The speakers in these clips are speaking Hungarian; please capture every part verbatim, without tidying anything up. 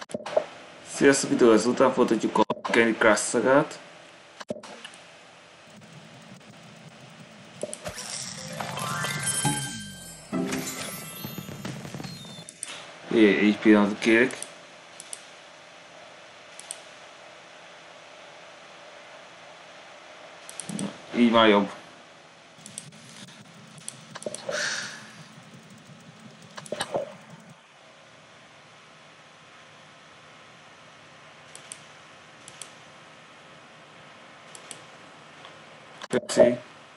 Sziasztok, idő az után folytatjuk a Candy Crush szagát. É, egy pillanatot kérek. Így már jobb. Köszi.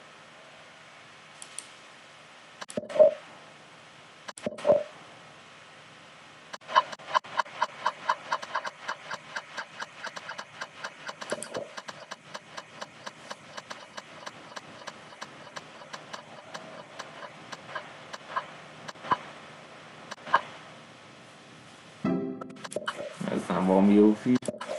Ez nem valami jó film.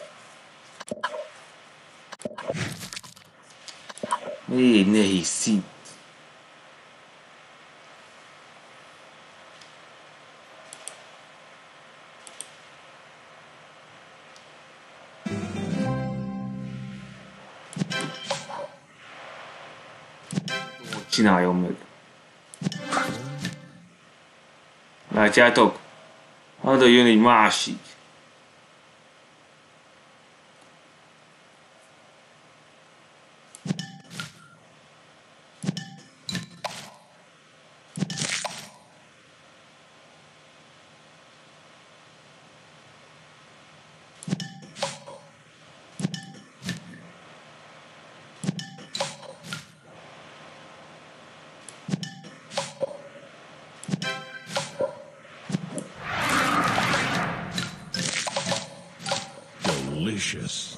Még nehéz szint. Csináljon meg. Látjátok? Oda jön egy másik. Delicious.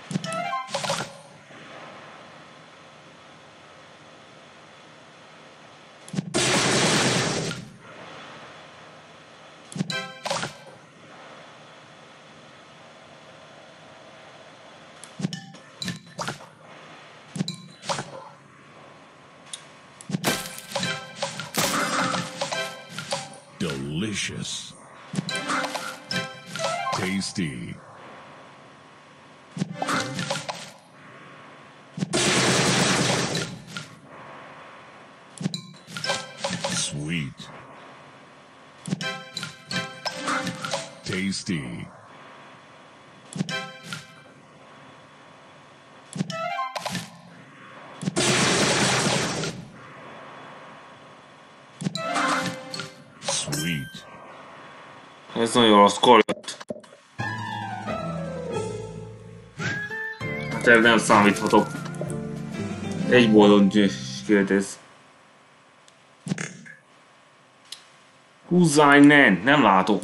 Delicious. Tasty. Sweet. Tasty. Sweet. Ez nagyon rossz kollett. Hát erre nem számíthatok. Egy boldog kérdez. Húzzá innen! Nem látok.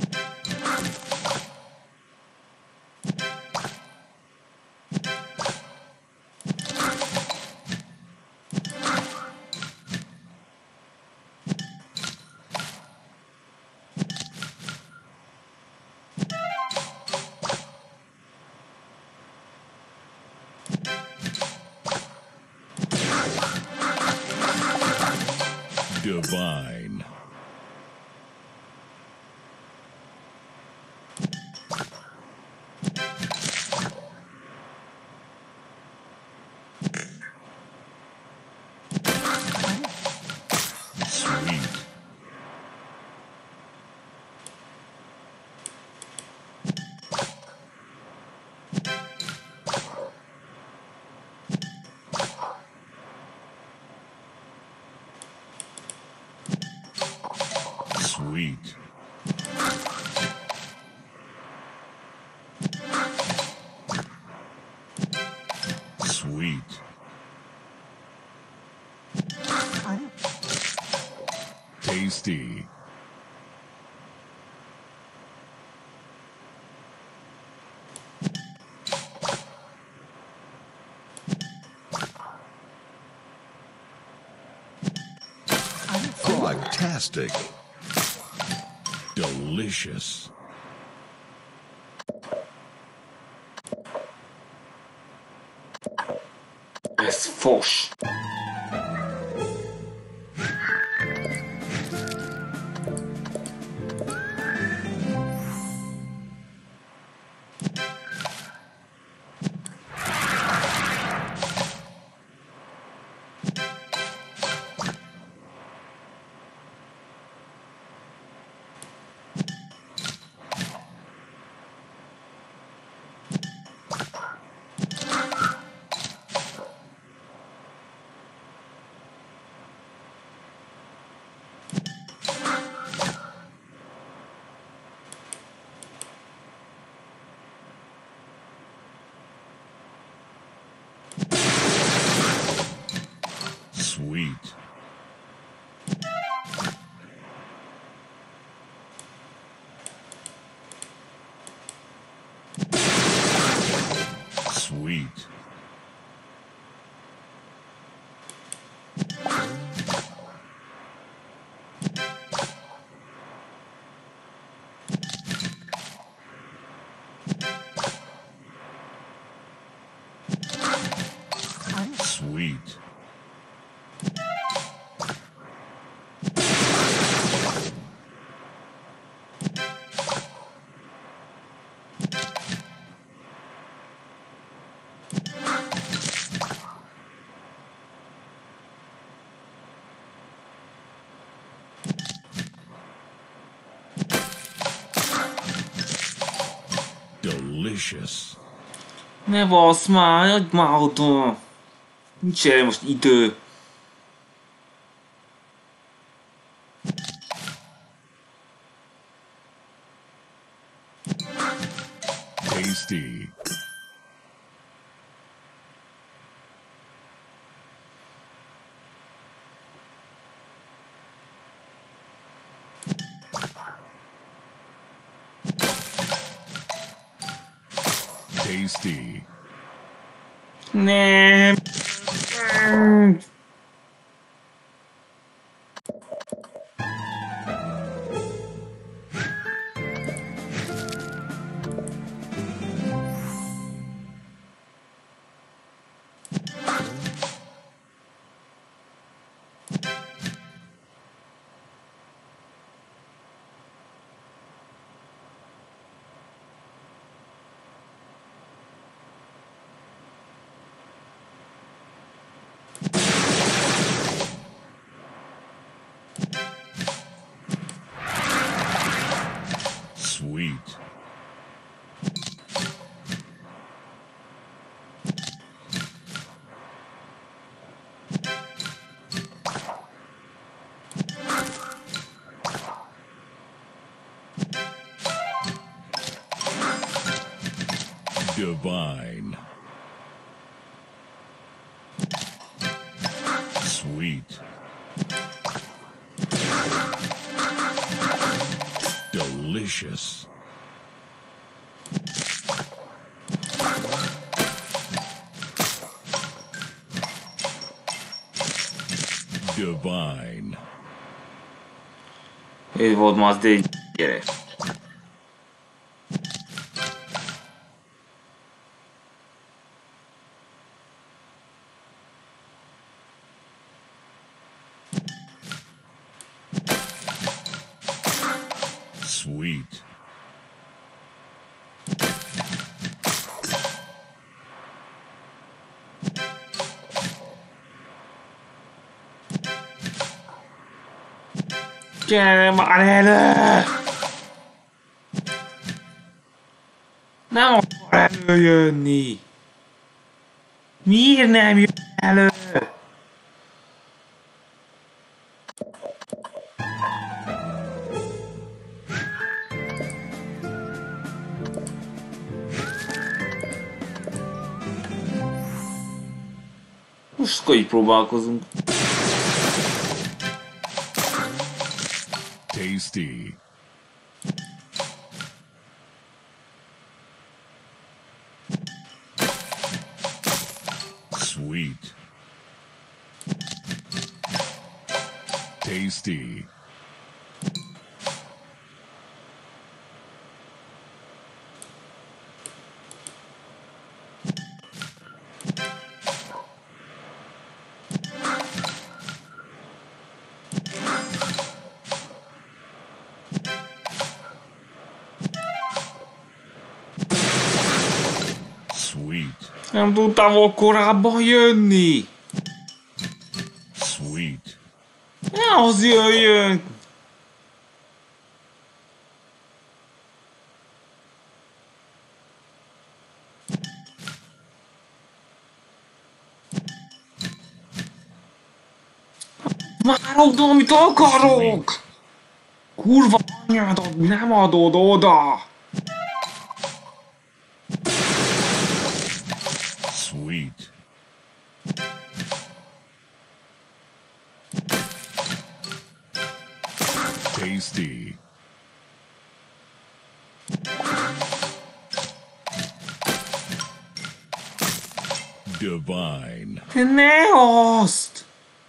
Divine. Sweet. Sweet. Sweet. Tasty. Fantastic. Delicious. Ez fos. Sweet. Sweet. Delicious. Ne basz már, adj már oda! Nincs erre most idő. Tasty. Tasty. Nem. Sweet. Divine. Sweet. Delicious. Divine. Ez volt ma az, de gyere. Sweet. Gyere már elő! Nem akar előjönni! Miért nem jön elő? Most akkor így próbálkozunk. Tasty. Sweet. Tasty. Sweet. Nem tudtam volna korábban jönni. Sweet. Ne az jöjjön. Már oda, amit akarok. Kurva anyádat, nem adod oda. Sweet. Tasty. Divine. Te ne azt!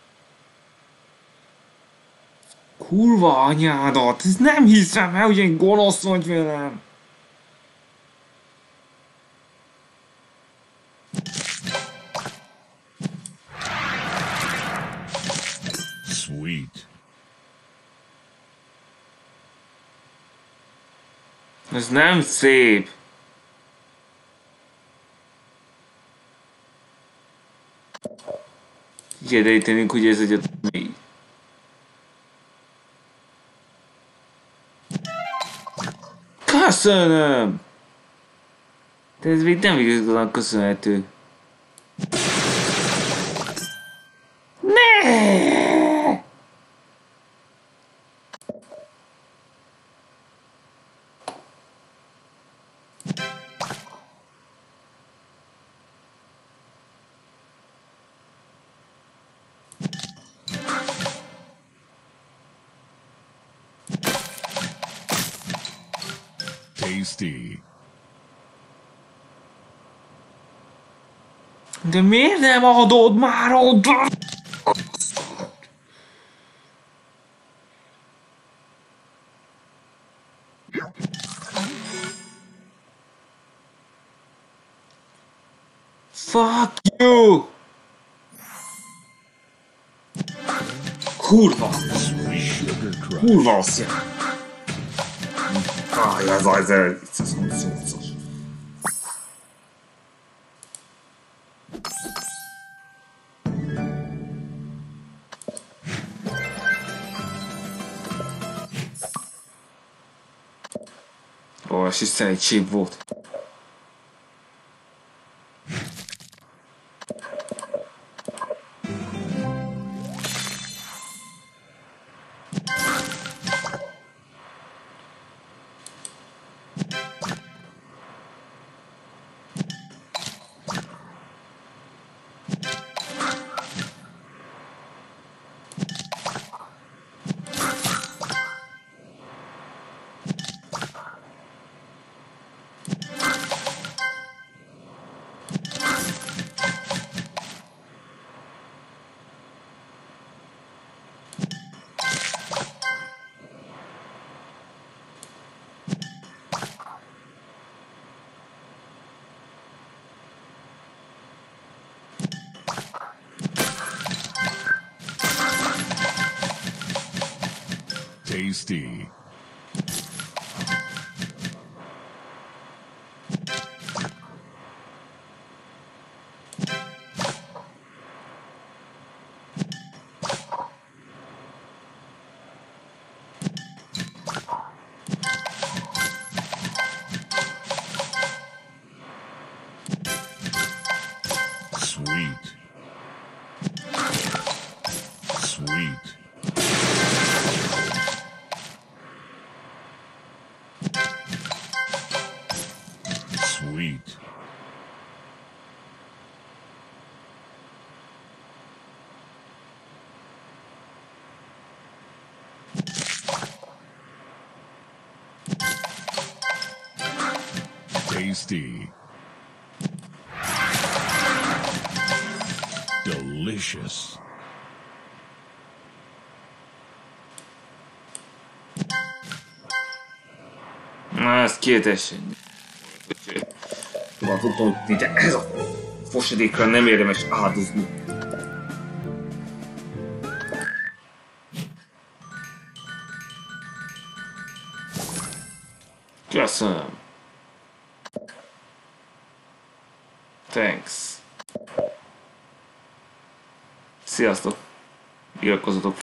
Kurva anyádat! Ez nem hiszem el, hogy én gonosz vagy velem! Sweet. Ez nem szép! Kideríteni, hogy ez egy mi. Köszönöm! De ez még nem igazán köszönhető. Ne! Tasty. De miért nem adod már oda? Fuck you! Kurva! Sugar crush. Kurva azt Aj, ez az elvicces, hogy szócos. Ó, és hiszen egy chip volt. Tasty. Sweet. Sweet. Sweet. Tasty. Delicious. Na, ez kietesen. Tudom, tudtam, hogy de ez a fosadékra nem érdemes áldozni. Köszönöm. Thanks. Sziasztok. Iratkozzatok